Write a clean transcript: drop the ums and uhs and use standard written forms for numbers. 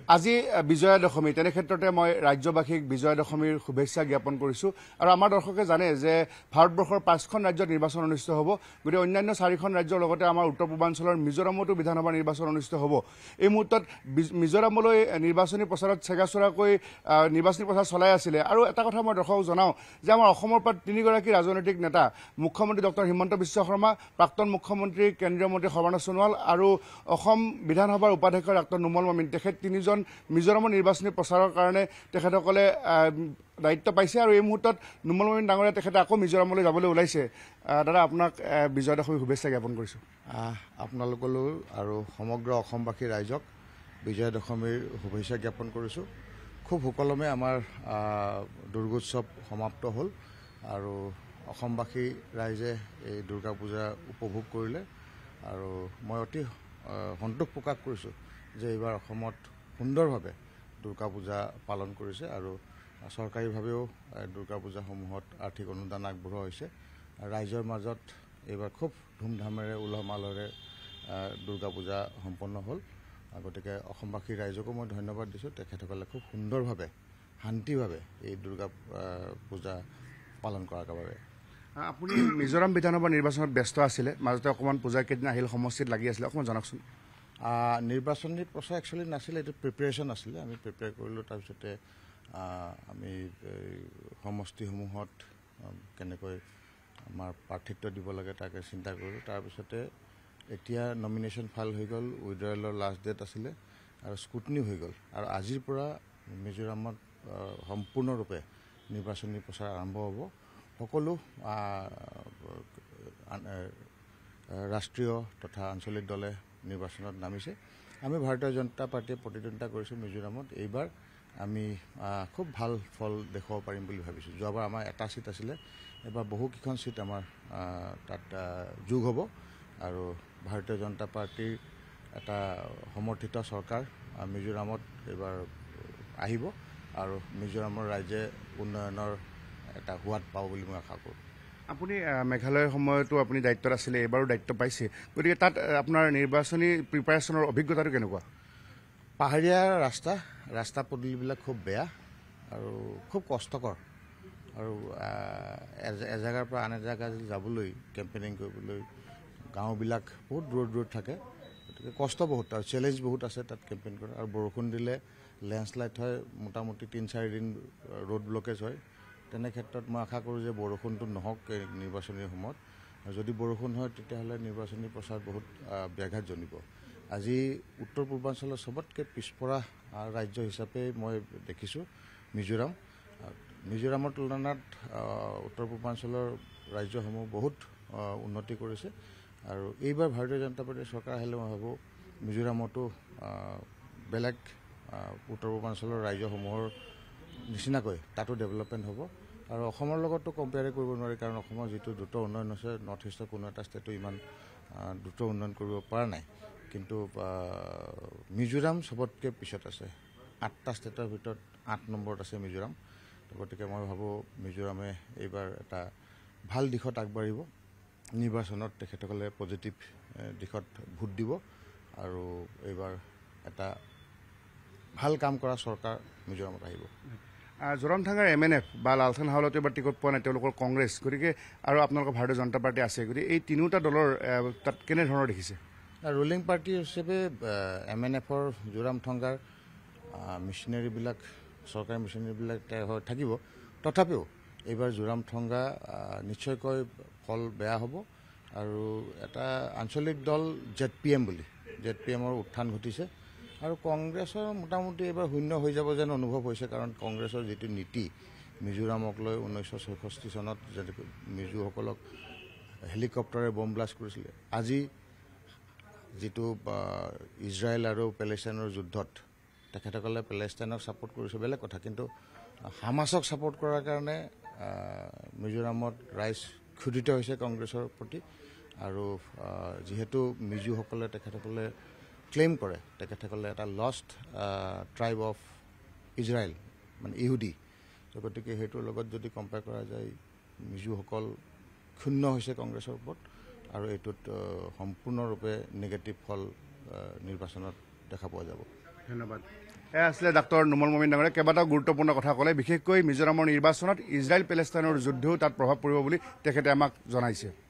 আজি বিজয়া দশমী তেনে ক্ষেত্ৰতে মই ৰাজ্যবাসীক বিজয়া দশমীৰ শুভেচ্ছা জ্ঞাপন কৰিছোঁ আৰু আমাৰ দৰ্শকে জানে যে ভাৰতবৰ্ষৰ 5খন ৰাজ্যত নিৰ্বাচন অনুষ্ঠিত হ'ব গতিকে অন্যান্য 4খন ৰাজ্যৰ লগতে আমাৰ উত্তৰ পূৰ্বাঞ্চলৰ মিজোৰামতো বিধানসভা নিৰ্বাচন অনুষ্ঠিত হ'ব এই মুহূৰ্তত মিজোৰামলৈ নিৰ্বাচনী প্ৰচাৰত চেগাচোৰাকৈ নিৰ্বাচনী প্ৰচাৰ চলাই আছিলে আৰু এটা কথা মই দৰ্শকক জনাওঁ যে আমাৰ অসমৰ পৰা 3গৰাকী ৰাজনৈতিক নেতা মুখ্যমন্ত্ৰী ডক্টৰ হিমন্ত বিশ্ব শৰ্মা প্ৰাক্তন মুখ্যমন্ত্ৰী কেন্দ্ৰীয় মন্ত্ৰী সৰ্বানন্দ সোণোৱাল আৰু অসম বিধানসভাৰ উপাধ্যক্ষ ডাক্তৰ নুমল মমিন তেখেত 3জন মিজোৰামৰ নিৰ্বাচনী প্ৰচাৰৰ কাৰণে তেখেতসকলে দায়িত্ব পাইছে আৰু এই মুহূৰ্তত নুমল মমিন ডাঙৰীয়া তেখেতে আকৌ মিজোৰামলৈ যাবলৈ ওলাইছে দাদা আপোনাক বিজয়া দশমীৰ শুভেচ্ছা জ্ঞাপন কৰিছোঁ আপোনালোকলৈ আৰু সমগ্ৰ অসমবাসী ৰাইজক বিজয়া দশমীৰ শুভেচ্ছা জ্ঞাপন কৰিছোঁ খুব সুকলমে আমাৰ দুৰ্গোৎসৱ সমাপ্ত হ'ল আৰু অসমবাসী ৰাইজে এই দুৰ্গা পূজা উপভোগ কৰিলে আৰু মই অতি সন্তোষ প্ৰকাশ কৰিছোঁ যে এইবাৰ অসমত সুন্দৰভাৱে দুৰ্গা পূজা পালন কৰিছে আৰু চৰকাৰীভাৱেও দুৰ্গা পূজাসমূহত আৰ্থিক অনুদান আগবঢ়োৱা হৈছে ৰাইজৰ মাজত এইবাৰ খুব ধুমধামেৰে উলহ মালহেৰে দুৰ্গা পূজা সম্পন্ন হ'ল গতিকে অসমবাসী ৰাইজকো মই ধন্যবাদ দিছোঁ তেখেতসকলে খুব সুন্দৰভাৱে শান্তিভাৱে এই দুৰ্গা পূজা পালন কৰাৰ বাবে আপুনি মিজোৰাম বিধানসভা নিৰ্বাচনত ব্যস্ত আছিলে মাজতে অকণমান পূজাৰ কেইদিন আহিল সমষ্টিত লাগি আছিলে অকণমান জনাওকচোন নিৰ্বাচনী প্ৰচাৰ একচুৱেলি নাছিলে এইটো প্ৰিপেৰেশ্যন আছিলে আমি প্ৰিপেয়াৰ কৰিলোঁ তাৰপিছতে আমি সমষ্টিসমূহত কেনেকৈ আমাৰ প্ৰাৰ্থিত্ব দিব লাগে তাকে চিন্তা কৰিলোঁ তাৰপিছতে এতিয়া নমিনেশ্যন ফাইল হৈ গ'ল উইড্ৰয়েলৰ লাষ্ট ডেট আছিলে আৰু স্কুটনি হৈ গ'ল আৰু আজিৰ পৰা মিজোৰামত সম্পূৰ্ণৰূপে নিৰ্বাচনী প্ৰচাৰ আৰম্ভ হ'ব সকলো ৰাষ্ট্ৰীয় তথা আঞ্চলিক দলে নিৰ্বাচনত নামিছে আমি ভাৰতীয় জনতা পাৰ্টীয়ে প্ৰতিদ্বন্দ্বিতা কৰিছোঁ মিজোৰামত এইবাৰ আমি খুব ভাল ফল দেখুৱাব পাৰিম বুলি ভাবিছোঁ যোৱাবাৰ আমাৰ এটা ছিট আছিলে এবাৰ বহুকেইখন ছিট আমাৰ তাত যোগ হ'ব আৰু ভাৰতীয় জনতা পাৰ্টীৰ এটা সমৰ্থিত চৰকাৰ মিজোৰামত এইবাৰ আহিব আৰু মিজোৰামৰ ৰাইজে উন্নয়নৰ এটা সোৱাদ পাব বুলি মই আশা কৰোঁ আপুনি মেঘালয়ৰ সময়তো আপুনি দায়িত্বত আছিলে এইবাৰো দায়িত্ব পাইছে গতিকে তাত আপোনাৰ নিৰ্বাচনী প্ৰিপাৰেশ্যনৰ অভিজ্ঞতাটো কেনেকুৱা পাহাৰীয়া ৰাস্তা পদূলিবিলাক খুব বেয়া আৰু খুব কষ্টকৰ আৰু এজেগাৰ পৰা আন এজেগা যাবলৈ কেম্পেইনিং কৰিবলৈ গাঁওবিলাক বহুত দূৰত থাকে গতিকে কষ্ট বহুত আৰু চেলেঞ্জ বহুত আছে তাত কেম্পেইন কৰা আৰু বৰষুণ দিলে লেণ্ডশ্লাইড হয় মোটামুটি 3-4 দিন ৰোড ব্লকেজ হয় তেনে ক্ষেত্ৰত মই আশা কৰোঁ যে বৰষুণটো নহওক নিৰ্বাচনীৰ সময়ত আৰু যদি বৰষুণ হয় তেতিয়াহ'লে নিৰ্বাচনী প্ৰচাৰ বহুত ব্যাঘাত জনিব আজি উত্তৰ পূৰ্বাঞ্চলৰ চবতকৈ পিছপৰা ৰাজ্য হিচাপে মই দেখিছোঁ মিজোৰামৰ তুলনাত উত্তৰ পূৰ্বাঞ্চলৰ ৰাজ্যসমূহ বহুত উন্নতি কৰিছে আৰু এইবাৰ ভাৰতীয় জনতা পাৰ্টীৰ চৰকাৰ আহিলে মই ভাবোঁ মিজোৰামতো বেলেগ উত্তৰ পূৰ্বাঞ্চলৰ ৰাজ্যসমূহৰ নিচিনাকৈ তাতো ডেভেলপমেণ্ট হ'ব আৰু অসমৰ লগতো কম্পেয়াৰ কৰিব নোৱাৰি কাৰণ অসমৰ যিটো দ্ৰুত উন্নয়ন হৈছে নৰ্থ ইষ্টৰ কোনো এটা ষ্টেটো ইমান দ্ৰুত উন্নয়ন কৰিব পৰা নাই কিন্তু মিজোৰাম চবতকৈ পিছত আছে 8টা ষ্টেটৰ ভিতৰত 8 নম্বৰত আছে মিজোৰাম গতিকে মই ভাবোঁ মিজোৰামে এইবাৰ এটা ভাল দিশত আগবাঢ়িব নিৰ্বাচনত তেখেতসকলে পজিটিভ দিশত ভোট দিব আৰু এইবাৰ এটা ভাল কাম কৰা চৰকাৰ মিজোৰামত আহিব জোৰামথাংগাৰ MNF বা লালথান হাউলতো এবাৰ টিকট পোৱা নাই তেওঁলোকৰ কংগ্ৰেছ গতিকে আৰু আপোনালোকৰ ভাৰতীয় জনতা পাৰ্টি আছে গতিকে এই তিনিওটা দলৰ তাত কেনেধৰণৰ দেখিছে ৰুলিং পাৰ্টি হিচাপে MNFৰ জোৰামথাংগাৰ মিছনেৰীবিলাক চৰকাৰী মিছনেৰীবিলাক থাকিব তথাপিও এইবাৰ জোৰামথাংগা নিশ্চয়কৈ ফল বেয়া হ'ব আৰু এটা আঞ্চলিক দল ZPM বুলি ZPMৰ উত্থান ঘটিছে আৰু কংগ্ৰেছৰ মোটামুটি এইবাৰ শূন্য হৈ যাব যেন অনুভৱ হৈছে কাৰণ কংগ্ৰেছৰ যিটো নীতি মিজোৰামক লৈ 1964 চনত যেনেকৈ মিজোসকলক হেলিকপ্টাৰে বম ব্লাষ্ট কৰিছিলে আজি যিটো ইজৰাইল আৰু পেলেষ্টাইনৰ যুদ্ধত তেখেতসকলে পেলেষ্টাইনক ছাপোৰ্ট কৰিছে বেলেগ কথা কিন্তু হামাছক ছাপোৰ্ট কৰাৰ কাৰণে মিজোৰামত ৰাইজ ক্ষুধিত হৈছে কংগ্ৰেছৰ প্ৰতি আৰু যিহেতু মিজোসকলে তেখেতসকলে ক্লেইম কৰে তেখেতসকলে এটা লষ্ট ট্ৰাইব অফ ইজৰাইল মানে ইহুদী গতিকে সেইটোৰ লগত যদি কম্পেয়াৰ কৰা যায় মিজোসকল ক্ষুণ্ণ হৈছে কংগ্ৰেছৰ ওপৰত আৰু এইটোত সম্পূৰ্ণৰূপে নেগেটিভ ফল নিৰ্বাচনত দেখা পোৱা যাব ধন্যবাদ এয়া আছিলে ডাক্তৰ নুমল মমিন ডাঙৰীয়া কেইবাটাও গুৰুত্বপূৰ্ণ কথা ক'লে বিশেষকৈ মিজোৰামৰ নিৰ্বাচনত ইজৰাইল পেলেষ্টাইনৰ যুদ্ধও তাত প্ৰভাৱ পৰিব বুলি তেখেতে আমাক জনাইছে